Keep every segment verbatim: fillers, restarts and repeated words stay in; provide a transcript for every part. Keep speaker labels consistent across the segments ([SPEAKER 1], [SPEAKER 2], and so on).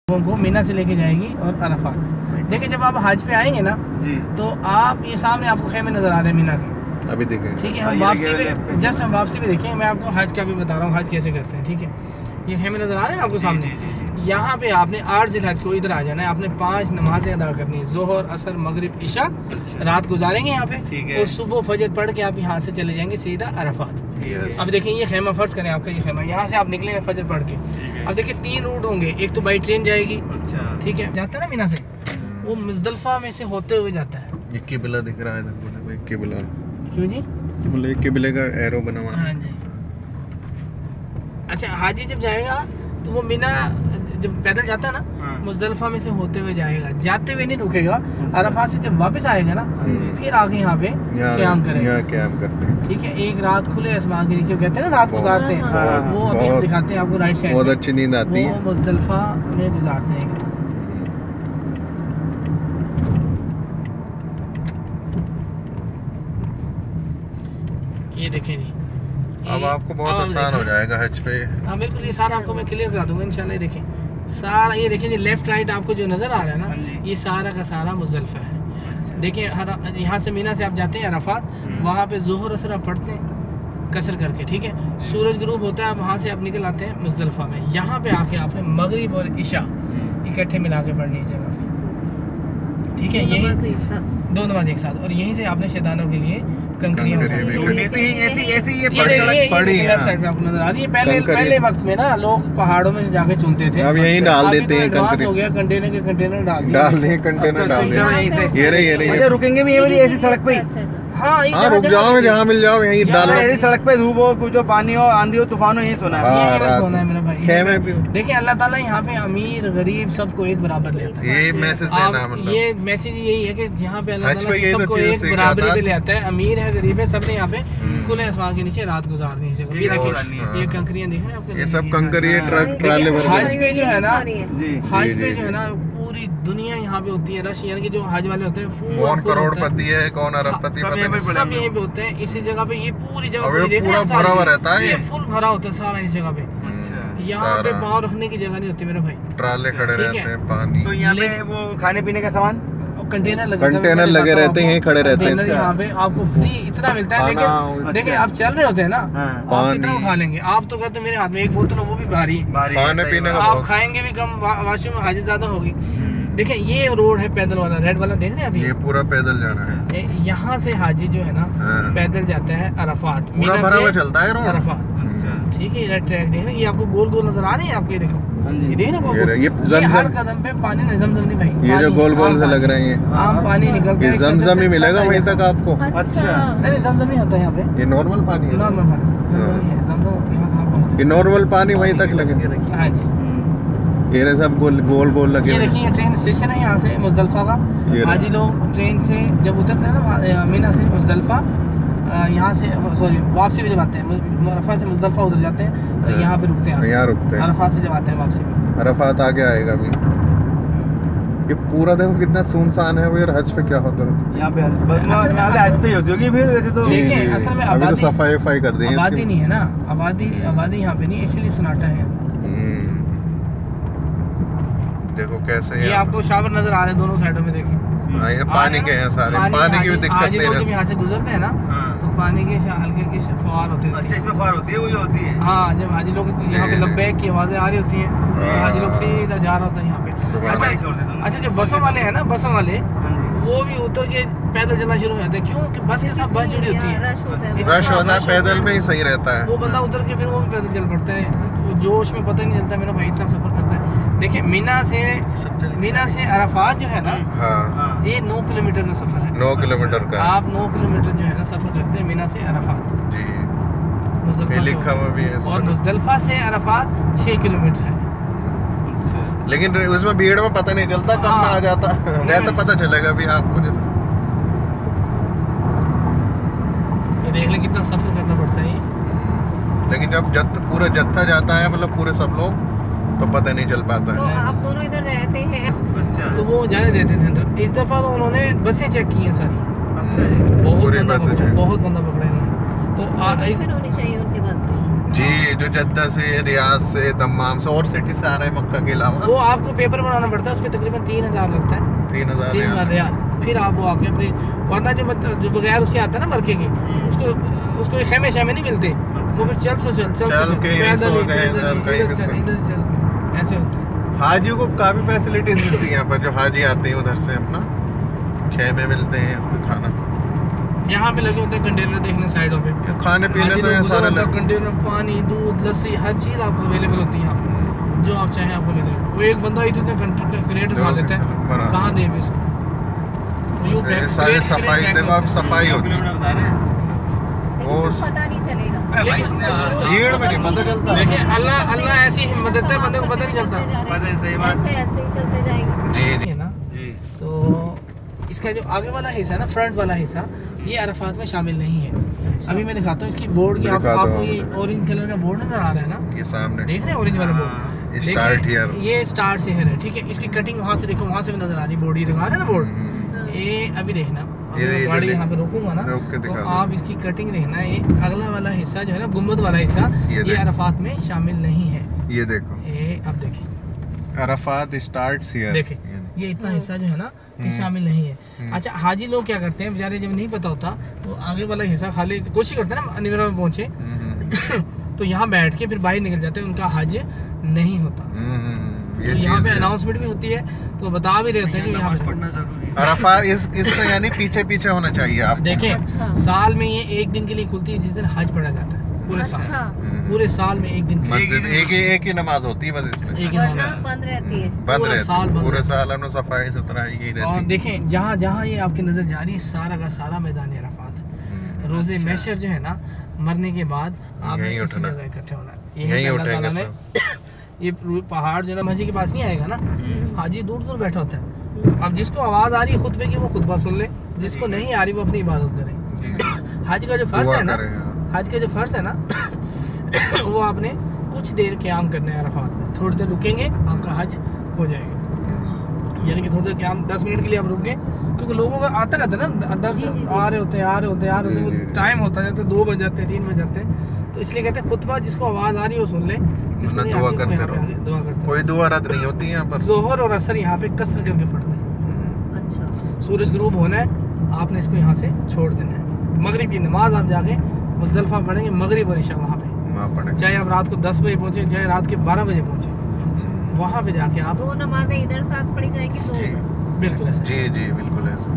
[SPEAKER 1] को मीना से लेके जाएगी और अरफात। देखिए जब आप हज पे आएंगे ना जी, तो आप ये सामने आपको खेमे नज़र आ रहे हैं मीना के, अभी देखें। ठीक है, हम वापसी पे जस्ट हम वापसी पे देखें, मैं आपको हज का भी बता रहा हूँ हज कैसे करते हैं। ठीक है, ये खेमे नज़र आ रहे हैं आपको सामने। यहाँ पे आपने आठ ज़िलहज को इधर आ जाना है, आपने पांच नमाजें अदा करनी है, जोहर असर मगरिब इशा। अच्छा। रात गुजारेंगे यहाँ पे और सुबह फजर पढ़ के आप यहाँ से चले जाएंगे सीधा अरफात। अब देखें ये खेमा फर्ज करें आपका ये खेमा, यहाँ से आप निकलेंगे फजर पढ़ के। अब देखिए तीन रूट होंगे, एक तो बाई ट्रेन जाएगी। अच्छा। ठीक है, जाता है ना मीना से, वो मुजदलफा में से होते हुए जाता है।
[SPEAKER 2] एक किबला दिख रहा है, एक किबला।
[SPEAKER 1] क्यों जी?
[SPEAKER 2] बोले एक किबले का एरो बना हुआ है।
[SPEAKER 1] हाँ जी। अच्छा, हाजी जब जाएगा तो वो मीना जब पैदल जाता है ना, मुजदलफा में से होते हुए जाएगा, जाते हुए नहीं रुकेगा। अरफात से जब वापस आएगा ना, फिर आगे यहाँ पे क़याम करेगा।
[SPEAKER 2] यहाँ क़याम करते हैं।
[SPEAKER 1] ठीक है, एक रात खुले आसमान के नीचे कहते हैं ना रात गुजारते हैं, वो अभी हम दिखाते हैं आपको राइट साइड।
[SPEAKER 2] बहुत अच्छी नींद आती है।
[SPEAKER 1] वो मुजदलफा में गुजारते हैं एक रात। ये देखें जी,
[SPEAKER 2] अब आपको बहुत आसान हो जाएगा हज पे।
[SPEAKER 1] हाँ बिल्कुल, ये सारा आपको मैं क्लियर करा दूंगा इंशाल्लाह। ये देखें सारा, ये देखें जी लेफ्ट राइट आपको जो नज़र आ रहा है ना, ये सारा का सारा मुजदलफा है। देखिए हर यहाँ से मीना से आप जाते हैं अरफात, वहाँ पे जोहर असर आप पढ़ते हैं कसर करके। ठीक है, सूरज गुरूब होता है, वहाँ से आप निकल आते हैं मुजदलफा में। यहाँ पे आके आपने मगरिब और इशा इकट्ठे मिला के पढ़नी इस जगह पे। ठीक है, यही दो नमाज एक साथ, और यहीं से आपने शैतानों के लिए कंकरियां पहले पहले वक्त में ना लोग पहाड़ों में जाके चुनते थे,
[SPEAKER 2] अब यहीं डाल देते हैं।
[SPEAKER 1] कंकरी हो गया, कंटेनर के कंटेनर डाल
[SPEAKER 2] डाल दिए, कंटेनर डाल दिए। ये रही ये रही,
[SPEAKER 3] रुकेंगे भी ये वाली ऐसी सड़क पे।
[SPEAKER 1] हाँ,
[SPEAKER 2] हाँ रुक जाओ, जहाँ मिल जाओ यहीं डालो।
[SPEAKER 3] सड़क पे धूप हो, कुछ पानी हो, आंधी हो, तूफान हो, यहीं सोना है।
[SPEAKER 1] सोना है मेरा भाई।
[SPEAKER 2] खेमे भी।
[SPEAKER 1] देखिए अल्लाह ताला यहाँ पे अमीर गरीब सबको एक बराबर लेता है।
[SPEAKER 2] ये मैसेज देना, मतलब
[SPEAKER 1] ये मैसेज यही है कि यहाँ पे अल्लाह ताला सबको एक बराबरी पे ले आता है। अमीर है गरीब है, सबने यहाँ पे खुले आसमान के नीचे रात गुजारनी है। ये देखिए ये कंकरियां देख रहे हैं आपको,
[SPEAKER 2] ये सब कंकरियां ट्रक ट्राले भर।
[SPEAKER 1] हज पे जो है ना, हज पे जो है ना पूरी दुनिया यहाँ पे होती है रश, यानी कि जो हज वाले होते हैं,
[SPEAKER 2] कौन करोड़पति है कौन अरबपति,
[SPEAKER 1] सब यहीं पे होते हैं इसी जगह पे। ये पूरी जगह
[SPEAKER 2] पूरा भरा हुआ रहता है,
[SPEAKER 1] ये फुल भरा होता है सारा इस जगह पे। यहाँ पे पाँव रखने की जगह नहीं होती मेरे भाई,
[SPEAKER 2] ट्राले खड़े रहते हैं, पानी।
[SPEAKER 3] तो यहाँ पे वो खाने पीने का सामान
[SPEAKER 1] कंटेनर लगे
[SPEAKER 2] कंटेनर लगे रहते हैं, खड़े रहते हैं।
[SPEAKER 1] यहाँ पे आपको फ्री इतना मिलता है। लेकिन देखिए आप चल रहे होते हैं ना, आप कितना खा लेंगे? आप तो कहते मेरे हाथ में एक बोतल वो भी भारी,
[SPEAKER 2] खाने पीने का
[SPEAKER 1] आप खाएंगे भी कम, वाशरूम में हाजिर ज्यादा होगी। देखिए ये रोड है पैदल वाला, रेड वाला देख रहे हैं अभी,
[SPEAKER 2] ये पूरा पैदल जाना है।
[SPEAKER 1] यहाँ से हाजी जो है ना पैदल जाता है अरफात,
[SPEAKER 2] पूरा भरा हुआ चलता है रोड
[SPEAKER 1] अरफात। ठीक है, ये ट्रैक देख रहे हैं, ये आपको गोल गोल नजर आ रहे हैं आपको, ये देखो ये देख रहे हैं,
[SPEAKER 2] ये जमजम
[SPEAKER 1] हर कदम पे पानी नहीं, जमजम नहीं भाई,
[SPEAKER 2] ये जो गोल गोल से लग रहे हैं
[SPEAKER 1] आम पानी निकलता है,
[SPEAKER 2] जमजम ही मिलेगा वहीं तक आपको।
[SPEAKER 3] अच्छा,
[SPEAKER 1] नहीं जमजम ही होता है यहाँ पे,
[SPEAKER 2] ये नॉर्मल पानी है,
[SPEAKER 1] नॉर्मल पानी जमजम ही है, जमजम यहाँ कहाँ पहुँचता है,
[SPEAKER 2] ये नॉर्मल पानी वहीं तक लगे।
[SPEAKER 1] हाँ जी,
[SPEAKER 2] ये सब गोल गोल गोल लगे।
[SPEAKER 1] ये देखिए ट्रेन स्टेशन है यहाँ से मुजदलफा का। हाजी लोग ट्रेन से जब उतरते हैं ना मीना से मुजदलफा, यहाँ से सॉरी वापसी में जब आते हैं अरफात से मुजदलफा उतर जाते हैं, तो यहाँ पे रुकते हैं, यहाँ रुकते हैं अरफात से जब आते हैं वापसी में।
[SPEAKER 2] अरफात आगे आएगा अभी। ये पूरा देखो कितना सुनसान है, वो हज पे क्या होता है यहाँ पे,
[SPEAKER 3] हज पे होती होगी फिर वैसे तो।
[SPEAKER 1] देखिए असल में
[SPEAKER 2] अभी तो सफाई वफाई कर दी है,
[SPEAKER 1] आबादी नहीं है ना, आबादी आबादी यहाँ पे नहीं, इसीलिए सन्नाटा है।
[SPEAKER 2] देखो कैसे
[SPEAKER 1] ये आपको शावर नजर आ रहे हैं दोनों साइडों में, देखिए
[SPEAKER 2] ये पानी के हैं सारे, पानी की भी दिक्कत नहीं है।
[SPEAKER 1] जब यहाँ से गुजरते हैं ना तो पानी के हल्के हल्के फवार होते हैं।
[SPEAKER 3] अच्छा, इसमें फवार होती है, वही होती है।
[SPEAKER 1] हाँ, जब हाजी लोग यहाँ पे लब्बैक की आवाजें आ रही होती हैं तो हाजी लोग सीधा जा रहा होता है यहाँ पे। अच्छा अच्छा, जो बसों वाले हैं ना, बसों वाले वो भी उतर के पैदल चलना शुरू हो जाते हैं, क्योंकि बस के साथ बस जुड़ी होती है,
[SPEAKER 2] रश होता है, पैदल में ही सही रहता है।
[SPEAKER 1] वो बंदा उतर के फिर वो भी पैदल चल पड़ता है, जोश में पता ही नहीं चलता मेरा भाई इतना सफर करता है। देखिए मीना से मीना से अरफात जो है ना, हाँ, ये नौ किलोमीटर का सफर है।
[SPEAKER 2] नौ किलोमीटर का
[SPEAKER 1] आप नौ किलोमीटर जो है ना सफर करते हैं मीना से अरफात जी,
[SPEAKER 2] मुजदलफा लिखा हुआ भी है।
[SPEAKER 1] और मुजदलफा से अरफात छह किलोमीटर है,
[SPEAKER 2] लेकिन उसमें भीड़ में पता नहीं चलता, कब में आ जाता ऐसा पता चलेगा भी आपको। जैसे
[SPEAKER 1] ये देख लें कितना सफर करना पड़ता है,
[SPEAKER 2] लेकिन जब जत पूरा जत्था जाता है, मतलब पूरे सब लोग, तो पता नहीं चल पाता
[SPEAKER 4] तो
[SPEAKER 2] है।
[SPEAKER 4] आप दोनों इधर रहते हैं?
[SPEAKER 3] अच्छा,
[SPEAKER 1] तो वो जाने देते थे अंदर। इस दफा तो उन्होंने बसें चेक की हैं सारी। अच्छा जी, बहुत बंदा बहुत बंदा पकड़ा इन्होंने। तो
[SPEAKER 4] होनी चाहिए उनके पास।
[SPEAKER 2] जी, जो जद्दा से, रियाद से, दम्माम से और सिटी से आ रहे हैं मक्का के अलावा,
[SPEAKER 1] वो आपको पेपर बनाना पड़ता है, उस पर तकरीबन तीन हज़ार लगता है,
[SPEAKER 2] तीन हज़ार
[SPEAKER 1] तीन हज़ार रियाल। फिर आप वो आके अपने, वरना जो जो बगैर उसके आता है ना मरके के, उसको उसको खेमे शेमे नहीं मिलते, वो फिर चल सो चल चल
[SPEAKER 2] चल के सो गए इधर कहीं
[SPEAKER 1] इधर चल ऐसे होता है।
[SPEAKER 2] हाजियों को काफी फैसिलिटीज मिलती हैं यहाँ पर, जो हाजी आते हैं उधर से अपना खेमे मिलते हैं, खाना
[SPEAKER 1] यहाँ पे लगे होते हैं कंटेनर देखने साइडों पे,
[SPEAKER 2] खाने पीने तो यहाँ सारा
[SPEAKER 1] कंटेनर, पानी, दूध, लस्सी, हर चीज़ आपको अवेलेबल होती है यहाँ पे, जो आप चाहें आपको मिलेगा। वो एक बंदा ही इतने क्रेट उठा लेता है, कहाँ दे इसको,
[SPEAKER 2] सारे सफाई देखो आप, सफाई होती है वो
[SPEAKER 4] पता नहीं चलेगा,
[SPEAKER 2] भीड़ में नहीं पता चलता।
[SPEAKER 1] देखिए अल्लाह अल्लाह ऐसी हिम्मत देता है, बंदे को पता नहीं चलता।
[SPEAKER 4] सही बात है, ऐसे ही चलते जाएंगे
[SPEAKER 2] जी जी
[SPEAKER 1] ना जी। तो इसका जो आगे वाला हिस्सा है ना, फ्रंट वाला हिस्सा, ये अरफात में शामिल नहीं है। अभी मैं दिखाता हूँ इसकी बोर्ड की, आप, आपको ये ऑरेंज कलर का बोर्ड नजर आ रहा है ना,
[SPEAKER 2] ये सामने
[SPEAKER 1] देख रहे हैं ऑरेंज वाला बोर्ड,
[SPEAKER 2] स्टार्ट हियर,
[SPEAKER 1] ये स्टार्ट से है, ठीक है। इसकी कटिंग वहाँ से देखो, वहाँ से भी नजर आ रही बोर्ड, ये दिखा रहे हैं ना बोर्ड, ये अभी देखना, गाड़ी यहाँ पे रोकूंगा ना तो आप इसकी कटिंग देखना, ये अगला वाला हिस्सा जो है ना, गुम्बद वाला हिस्सा, ये अरफात में शामिल नहीं है।
[SPEAKER 2] ये देखो,
[SPEAKER 1] ये अब देखें
[SPEAKER 2] अरफात स्टार्ट्स हियर,
[SPEAKER 1] देखें ये इतना हिस्सा जो है ना, ये शामिल नहीं है। अच्छा, हाजी लोग क्या करते हैं बेचारे, जब नहीं पता होता तो आगे वाला हिस्सा खाली कोशिश करते हैं ना अनिमरा में पहुंचे तो यहाँ बैठ के फिर बाहर निकल जाते हैं, उनका हज नहीं होता। तो यहाँ पे अनाउंसमेंट भी होती है, तो बता भी रहे होते हैं कि यहाँ पे पढ़ना जरूरी है।
[SPEAKER 2] अरफात इस इससे यानी पीछे पीछे होना चाहिए आप
[SPEAKER 1] देखें, साल में ये एक दिन के लिए खुलती है, जिस दिन हज पढ़ा जाता है, पूरे साल, पूरे साल में एक दिन
[SPEAKER 2] मस्जिद एक ही एक ही नमाज होती है बस, इसमें
[SPEAKER 1] एक ही
[SPEAKER 4] बंद रहती है,
[SPEAKER 2] बंद रहती है पूरे साल, हमने सफाई सुथरा यही रहती है।
[SPEAKER 1] और देखें जहाँ जहाँ ये आपकी नजर जा रही है, सारा का सारा मैदान अरफात, रोजे महशर जो है ना, मरने के बाद आपने इसी जगह इकट्ठे होना, यही उठेगा सब। ये पहाड़ जो है ना मस्जिद के पास नहीं आएगा ना, हाजी दूर दूर बैठा होता है। अब जिसको आवाज आ रही है खुतबे की, वो खुतबा सुन ले, जिसको नहीं आ रही वो अपनी इबादत करे। हज का जो फर्ज है ना, हज का जो फर्ज है ना वो आपने कुछ देर क़याम करना है अरफात में, थोड़ी देर रुकेंगे आपका हज हो जाएगा। यानी कि थोड़ी देर क़याम, दस मिनट के लिए आप रुकें, क्योंकि लोगों का आता रहता है ना, अंदर से आ रहे होते हैं आ रहे होते हैं आ रहे होते हैं, टाइम होता जाता है, दो बज जाते हैं, तीन बज जाते हैं, तो इसलिए कहते हैं खुतबा जिसको आवाज़ आ रही है वो सुन ले, जिसको नहीं
[SPEAKER 2] दुआ करते रहो,
[SPEAKER 1] दुआ करते
[SPEAKER 2] कोई दुआ रद्द नहीं होती यहाँ पर।
[SPEAKER 1] जोहर और असर यहाँ पे कसर करके पढ़ते हैं। अच्छा, सूरज ग्रूब होना है, आपने इसको यहाँ से छोड़ देना है। मगरिब की नमाज आप जाके मुज़दलिफ़ा पढ़ेंगे, मगरिब और इशा वहाँ पे, चाहे आप रात को दस बजे पहुँचे, चाहे रात के बारह बजे पहुँचे, वहाँ पे जाके आप
[SPEAKER 4] दो नमाजें इधर साथ पढ़ी जाएगी, दो
[SPEAKER 1] बिल्कुल ऐसा।
[SPEAKER 2] जी जी बिल्कुल ऐसा।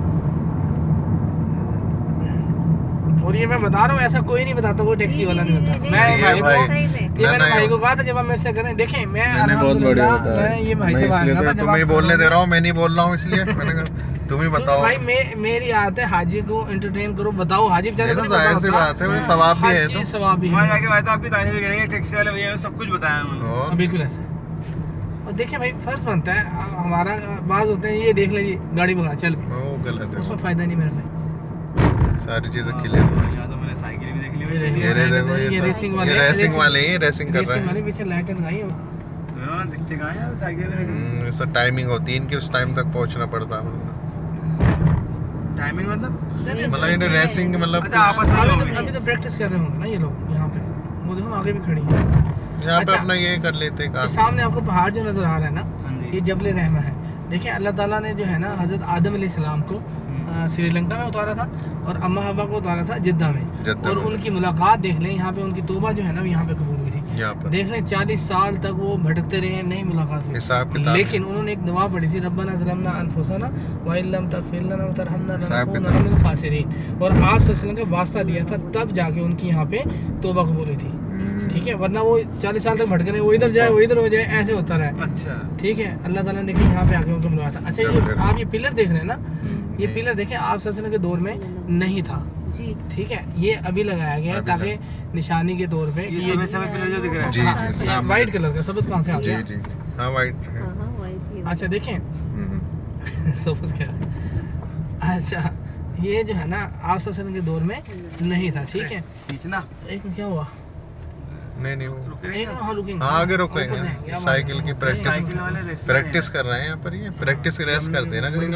[SPEAKER 1] और ये मैं बता रहा हूँ, ऐसा कोई नहीं बताता, कोई टैक्सी वाला नहीं बताता। मैं भाई को, ये मैंने भाई को कहा था जब आप मेरे से करें, देखें मैं अल्हम्दुलिल्लाह मैं ये भाई से बात करता था,
[SPEAKER 2] तुम्हें बोलने दे रहा हूँ, मैं नहीं बोल रहा हूँ, इसलिए मैंने कहा तुम ही बताओ
[SPEAKER 1] भाई। मैं मेरी आदत है हाजी को एंटरटेन करो, बताओ हाजी बेचारे को
[SPEAKER 2] जाहिर सी बात है, वो सवाब भी है, तो
[SPEAKER 1] सवाब भी है।
[SPEAKER 3] वहां जाके भाई तो आपकी तारीफ भी करेंगे, टैक्सी वाले भैया सब कुछ बताया उन्होंने,
[SPEAKER 1] बिल्कुल ऐसा। और देखिए भाई फर्ज बनता है हमारा, बाज होते हैं ये देख लीजिए गाड़ी भगा चल,
[SPEAKER 2] वो गलत है,
[SPEAKER 1] उसमें फायदा नहीं मेरा भाई,
[SPEAKER 2] सारी चीजें क्लियर। ये देखो, ये रेसिंग वाले, ये रेसिंग वाले ही रेसिंग कर रहे हैं,
[SPEAKER 1] वाले पीछे लाइटें लगाई है,
[SPEAKER 3] हां दिखते कहां है साइकिल में,
[SPEAKER 2] इससे टाइमिंग होती है इनकी, उस टाइम तक पहुंचना पड़ता है।
[SPEAKER 3] टाइमिंग मतलब
[SPEAKER 2] मतलब ये रेसिंग मतलब
[SPEAKER 3] अच्छा आपस में
[SPEAKER 1] अभी तो प्रैक्टिस कर रहे होंगे ना ये लोग यहाँ पे, वो देखो आगे भी खड़ी है
[SPEAKER 2] यहाँ पे अपना ये कर लेते हैं काम।
[SPEAKER 1] सामने आपको पहाड़ जो नजर आ रहा है ना, ये जबल रहमा है। देखिए अल्लाह ताला ने जो है ना हजरत आदम अलैहिस्सलाम को श्रीलंका में उतारा था और अम्मा हवा को उतारा था जिद्दा में, और उनकी मुलाकात देख लें, यहाँ पे उनकी तौबा जो है ना यहाँ पे कबूल हुई थी। देख लें चालीस साल तक वो भटकते रहे, नहीं मुलाकात हुई, लेकिन उन्होंने एक दुआ पढ़ी थी, रब्बना ज़लमना अनफुसना व इल्लम तग़फिर लना व तरहमना लनकूनन्ना मिनल ख़ासिरीन, और आप सल्लल्लाहु अलैहि वसल्लम का वास्ता दिया था, तब जाके उनकी यहाँ पे तौबा कबूल हुई थी। ठीक है, वरना वो चालीस साल तक भटक रहे, वो इधर जाए वो इधर हो जाए, ऐसे होता रहा।
[SPEAKER 3] अच्छा
[SPEAKER 1] ठीक है, अल्लाह ताला ने देखिए यहाँ पे आके उनको मिलवाया था। अच्छा ये आप ये पिलर देख रहे हैं ना, ये पिलर देखें आप सल्लल्लाहु के दौर में नहीं था जी, ठीक है, ये अभी लगाया गया है ताकि निशानी के तौर पे,
[SPEAKER 3] ये पिलर जो दिख रहा है
[SPEAKER 2] जी जी
[SPEAKER 1] व्हाइट कलर का, सबज कहाँ से आ गया?
[SPEAKER 2] जी जी हाँ व्हाइट।
[SPEAKER 1] अच्छा देखें सबज क्या है, अच्छा ये जो है ना आप सल्लल्लाहु के दौर में नहीं था। ठीक है,
[SPEAKER 3] खींचना
[SPEAKER 1] एक में क्या हुआ,
[SPEAKER 2] नहीं नहीं वो
[SPEAKER 1] हाँ रुकेंगे,
[SPEAKER 2] हाँ आगे रुकेंगे, साइकिल की प्रैक्टिस प्रैक्टिस कर रहे हैं यहाँ पर, ये प्रैक्टिस की रेस करते हैं ना कहीं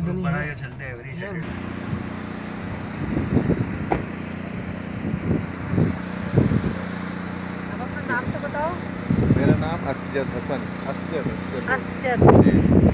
[SPEAKER 2] ना। असजद हसन असजद असजद
[SPEAKER 4] असजद।